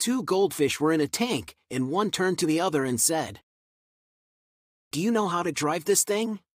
Two goldfish were in a tank, and one turned to the other and said, "Do you know how to drive this thing?"